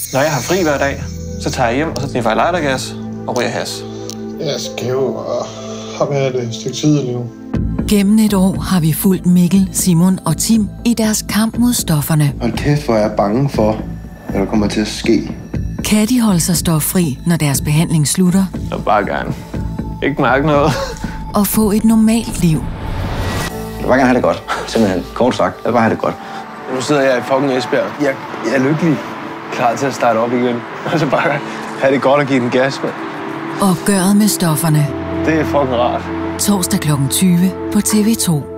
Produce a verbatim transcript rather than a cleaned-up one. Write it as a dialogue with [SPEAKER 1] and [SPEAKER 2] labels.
[SPEAKER 1] Når jeg har fri hver dag, så tager jeg hjem, og så sniffer jeg lightergas og ryger has.
[SPEAKER 2] Jeg skal jo have været et stykke tid lige nu.
[SPEAKER 3] Gennem et år har vi fulgt Mikkel, Simon og Tim i deres kamp mod stofferne.
[SPEAKER 4] Hold kæft, hvor jeg er bange for, hvad der kommer til at ske.
[SPEAKER 3] Kan de holde sig stoffri, når deres behandling slutter?
[SPEAKER 1] Jeg vil bare gerne ikke mærke noget.
[SPEAKER 3] Og få et normalt liv?
[SPEAKER 4] Jeg vil bare gerne have det godt. Simpelthen. Kort sagt. Jeg vil bare have det godt.
[SPEAKER 1] Nu sidder jeg i fucking Esbjerg. Jeg, jeg er lykkelig. Klar til at starte op igen. Og så bare have det godt og give den gas, mand.
[SPEAKER 3] Opgøret med stofferne.
[SPEAKER 1] Det er fucking rart.
[SPEAKER 3] Torsdag klokken tyve på T V to.